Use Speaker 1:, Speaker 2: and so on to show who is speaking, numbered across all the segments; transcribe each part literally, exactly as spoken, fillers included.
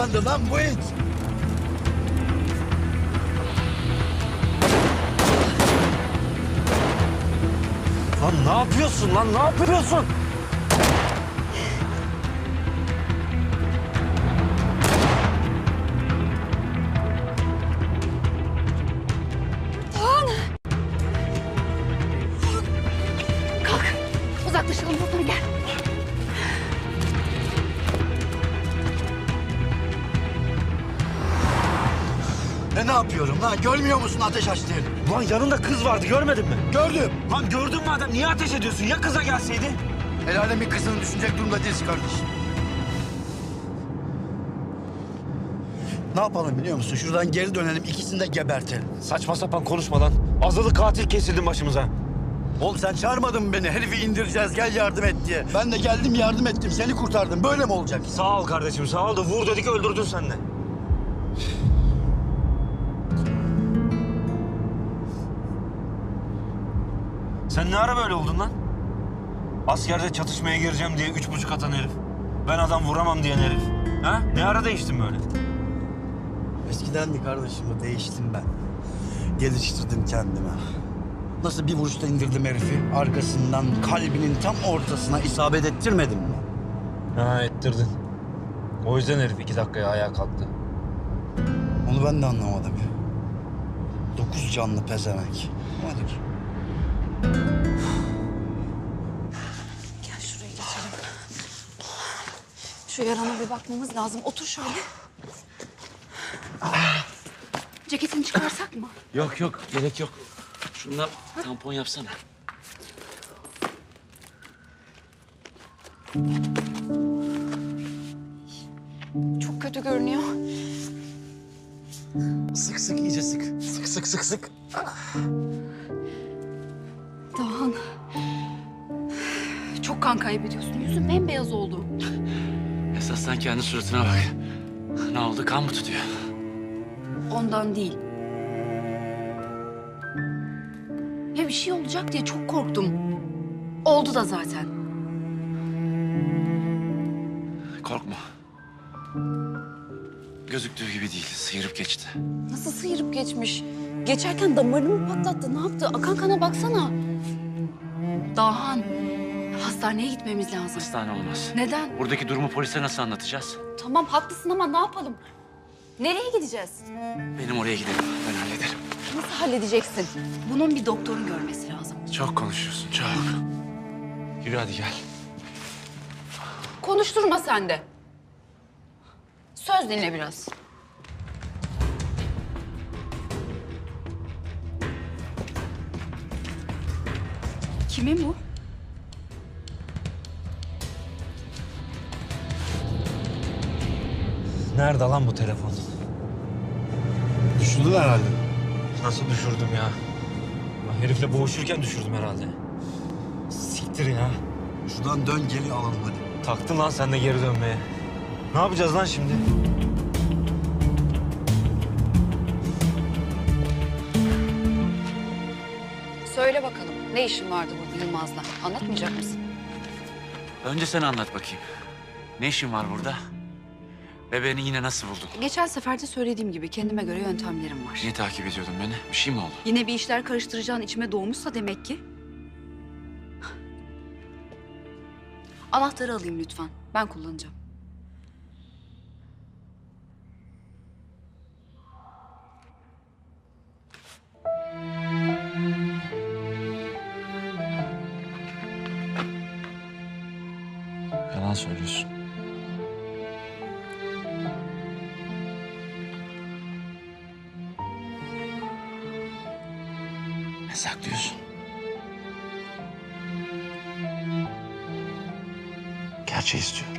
Speaker 1: kullandı lan bu it?
Speaker 2: Lan ne yapıyorsun lan? Ne yapıyorsun?
Speaker 3: Kalk. Uzaklaşalım buradan, gel.
Speaker 1: E ne yapıyorum lan? Görmüyor musun ateş açtığını?
Speaker 2: Lan yanında kız vardı, görmedin mi?
Speaker 1: Gördüm.
Speaker 2: Lan gördün madem niye ateş ediyorsun? Ya kıza gelseydi?
Speaker 1: El alemin kızını düşünecek durumda değiliz kardeşim. Ne yapalım biliyor musun? Şuradan geri dönelim, ikisini de gebertelim.
Speaker 2: Saçma sapan konuşma lan. Azılı katil kesildin başımıza.
Speaker 1: Oğlum sen çağırmadın mı beni? Herifi indireceğiz, gel yardım et diye. Ben de geldim yardım ettim, seni kurtardım. Böyle mi olacak?
Speaker 2: Sağ ol kardeşim, sağ ol da vur dedik öldürdün sen de. Sen ne ara böyle oldun lan? Askerde çatışmaya gireceğim diye üç buçuk atan herif. Ben adam vuramam diyen herif. Ha? Ne ara değiştin böyle?
Speaker 1: Eskidendi kardeşim, o değiştim ben. Geliştirdim kendime. Nasıl bir vuruşta indirdim herifi? Arkasından kalbinin tam ortasına isabet ettirmedim mi?
Speaker 2: Ha ettirdin. O yüzden herif iki dakikaya ayağa kalktı.
Speaker 1: Onu ben de anlamadım ya. Dokuz canlı pezevenk. Hadi.
Speaker 3: Gel şuraya geçelim. Şu yarana bir bakmamız lazım. Otur şöyle. Ceketini çıkarsak mı?
Speaker 4: Yok yok gerek yok. Şundan tampon yapsana.
Speaker 3: Çok kötü görünüyor.
Speaker 4: Sık sık iyice sık. Sık sık sık sık.
Speaker 3: Doğan. Çok kan kaybediyorsun. Yüzün bembeyaz oldu.
Speaker 4: Esas sen kendi suratına bak. Ne oldu, kan mı tutuyor?
Speaker 3: Ondan değil. Ya bir şey olacak diye çok korktum. Oldu da zaten.
Speaker 4: Korkma. Gözüktüğü gibi değil, sıyırıp geçti.
Speaker 3: Nasıl sıyırıp geçmiş? Geçerken damarını mı patlattı? Ne yaptı? Akan kana baksana. Dahan, hastaneye gitmemiz lazım.
Speaker 4: Hastane olmaz.
Speaker 3: Neden?
Speaker 4: Buradaki durumu polise nasıl anlatacağız?
Speaker 3: Tamam haklısın ama ne yapalım? Nereye gideceğiz?
Speaker 4: Benim oraya gidelim, ben hallederim.
Speaker 3: Nasıl halledeceksin? Bunun bir doktorun görmesi lazım.
Speaker 4: Çok konuşuyorsun, çok. Yürü hadi gel.
Speaker 3: Konuşturma sen de. Söz dinle biraz. Kimin bu?
Speaker 2: Nerede lan bu telefon?
Speaker 1: Düşürdün herhalde.
Speaker 2: Nasıl düşürdüm ya? Lan herifle boğuşurken düşürdüm herhalde. Siktir ya.
Speaker 1: Şuradan dön geri alalım hadi.
Speaker 2: Taktın lan sen de geri dönmeye. Ne yapacağız lan şimdi?
Speaker 3: Söyle bakalım. Ne işin vardı burada Yılmaz'la? Anlatmayacak mısın?
Speaker 4: Önce sen anlat bakayım. Ne işin var burada? Ve beni yine nasıl buldun?
Speaker 3: Geçen sefer de söylediğim gibi kendime göre yöntemlerim var.
Speaker 4: Niye takip ediyordun beni? Bir şey mi oldu?
Speaker 3: Yine bir işler karıştıracağın içime doğmuşsa demek ki. Anahtarı alayım lütfen. Ben kullanacağım.
Speaker 4: Yalan söylüyorsun. Ne saklıyorsun? Gerçeği istiyorum.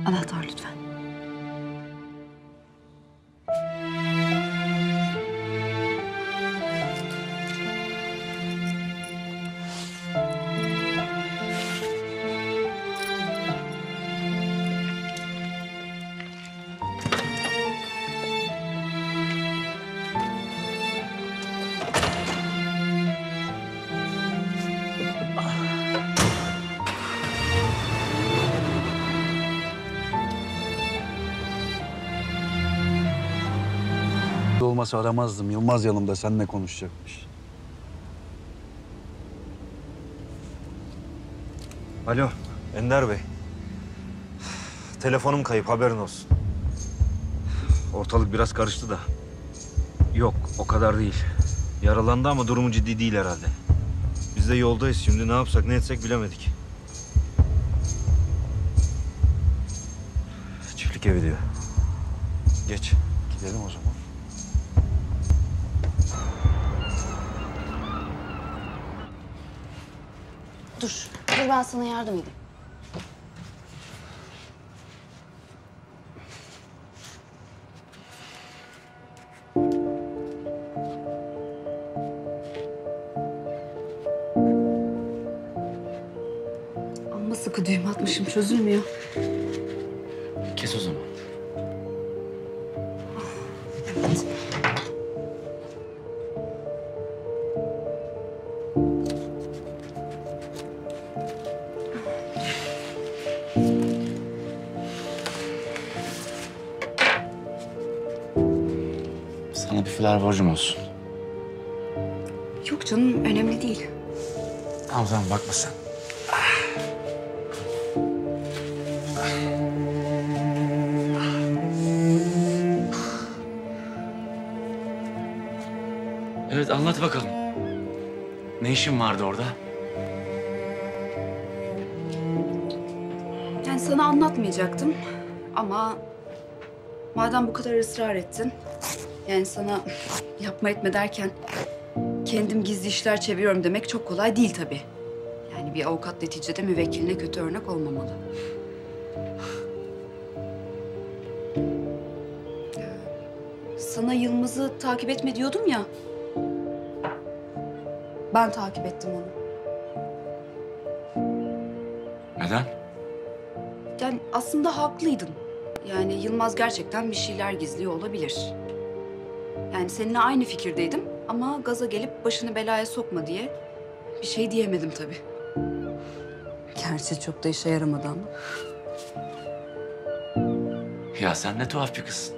Speaker 3: Anahtar lütfen.
Speaker 1: Olmasa aramazdım. Yılmaz yanımda seninle konuşacakmış.
Speaker 2: Alo, Ender Bey. Telefonum kayıp, haberin olsun. Ortalık biraz karıştı da. Yok, o kadar değil. Yaralandı ama durumu ciddi değil herhalde. Biz de yoldayız şimdi. Ne yapsak, ne etsek bilemedik. Çiftlik evi diyor. Geç.
Speaker 1: Gidelim o zaman.
Speaker 3: Dur. Dur ben sana yardım edeyim. Amma sıkı düğüm atmışım, çözülmüyor.
Speaker 4: Kes o zaman.
Speaker 3: Evet.
Speaker 4: Sana bir filar borcum olsun.
Speaker 3: Yok canım, önemli değil.
Speaker 4: Tamam tamam bakma sen. Evet anlat bakalım. Ne işin vardı orada?
Speaker 3: Yani sana anlatmayacaktım ama madem bu kadar ısrar ettin, yani sana yapma etme derken kendim gizli işler çeviriyorum demek çok kolay değil tabii. Yani bir avukat neticede müvekkiline kötü örnek olmamalı. Ee, Sana Yılmaz'ı takip etme diyordum ya. Ben takip ettim onu.
Speaker 4: Neden?
Speaker 3: Yani aslında haklıydın. Yani Yılmaz gerçekten bir şeyler gizliyor olabilir. Yani seninle aynı fikirdeydim ama gaza gelip başını belaya sokma diye bir şey diyemedim tabii. Gerçi çok da işe yaramadı ama.
Speaker 4: Ya sen ne tuhaf bir kızsın.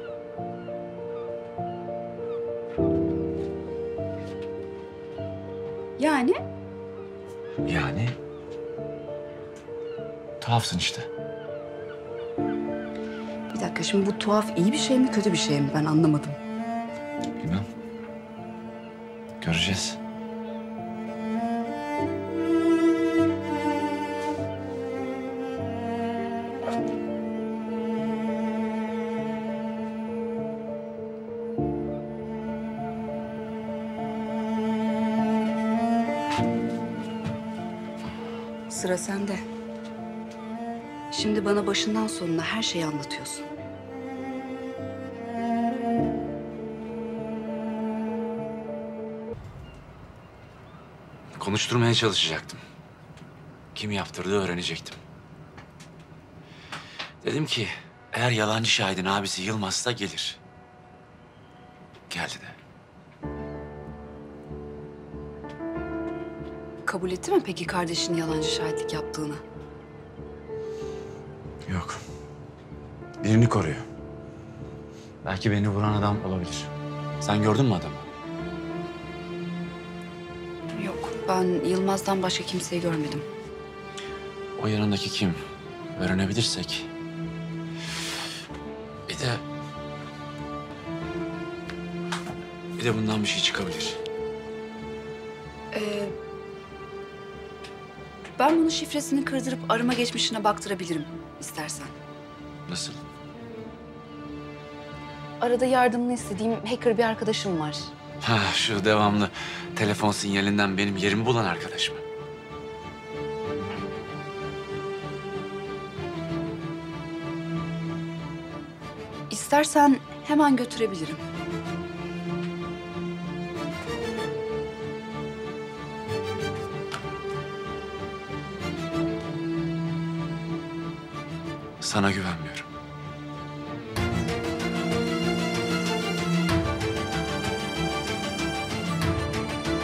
Speaker 3: Yani
Speaker 4: Yani? Tuhafsın işte.
Speaker 3: bir dakika şimdi bu tuhaf iyi bir şey mi kötü bir şey mi ben anlamadım.
Speaker 4: Bilmem. Göreceğiz.
Speaker 3: Sıra sende. Şimdi bana başından sonuna her şeyi anlatıyorsun.
Speaker 4: Konuşturmaya çalışacaktım. Kim yaptırdığı öğrenecektim. Dedim ki eğer yalancı şahidin abisi Yılmaz'sa gelir. Geldi de.
Speaker 3: Kabul etti mi peki kardeşinin yalancı şahitlik yaptığını?
Speaker 4: Yok. Birini koruyor. Belki beni vuran adam olabilir. Sen gördün mü adamı?
Speaker 3: Yok, ben Yılmaz'dan başka kimseyi görmedim.
Speaker 4: O yanındaki kim? Öğrenebilirsek. Bir de... Bir de bundan bir şey çıkabilir.
Speaker 3: Ee, ben bunun şifresini kırdırıp arama geçmişine baktırabilirim istersen.
Speaker 4: Nasıl?
Speaker 3: Arada yardımını istediğim hacker bir arkadaşım var.
Speaker 4: Ha, şu devamlı telefon sinyalinden benim yerimi bulan arkadaş mı?
Speaker 3: İstersen hemen götürebilirim.
Speaker 4: Sana güvenmiyorum.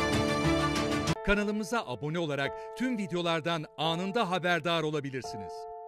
Speaker 5: Kanalımıza abone olarak tüm videolardan anında haberdar olabilirsiniz.